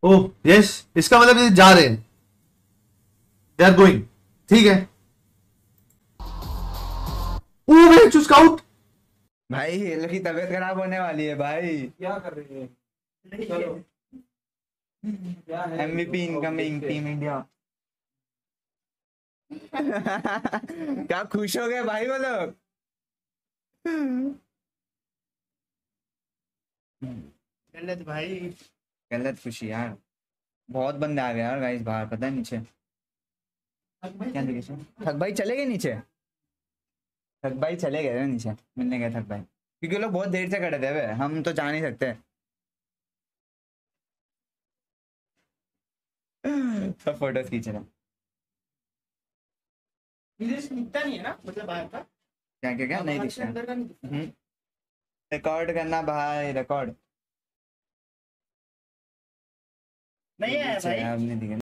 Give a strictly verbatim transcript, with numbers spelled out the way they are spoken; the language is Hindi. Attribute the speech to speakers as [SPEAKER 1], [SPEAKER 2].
[SPEAKER 1] ओह यस, इसका मतलब ये जा रहे हैं, दे आर गोइंग। ठीक है। Oh way scout.
[SPEAKER 2] भाई ये लोग की तबीयत खराब होने वाली है भाई।
[SPEAKER 3] क्या कर रही है? चलो, क्या है?
[SPEAKER 2] MVP incoming team India. क्या खुश हो गए भाई वो लोग।
[SPEAKER 3] गलत भाई।
[SPEAKER 2] गलत खुशी यार। बहुत बंदे आ गए यार गाइस बाहर, पता है नीचे क्या नीचे थक भाई चले गए नीचे। थक भाई चले गए नीचे मिलने गए थक भाई, क्योंकि वो लोग बहुत देर से खड़े थे वे, हम तो जा नहीं सकते। सब फोटोज खींच रहे हैं।
[SPEAKER 3] विदेश दिखता नहीं है ना, मतलब बाहर का।
[SPEAKER 2] क्या क्या क्या नहीं
[SPEAKER 3] बाहर
[SPEAKER 2] दिख
[SPEAKER 3] से
[SPEAKER 2] रहा।
[SPEAKER 3] अंदर का नहीं दिखता।
[SPEAKER 2] रिकॉर्ड करना भाई, रिकॉर्ड
[SPEAKER 3] नहीं है
[SPEAKER 2] नीचे
[SPEAKER 3] भाई।
[SPEAKER 2] अब नहीं दिखे।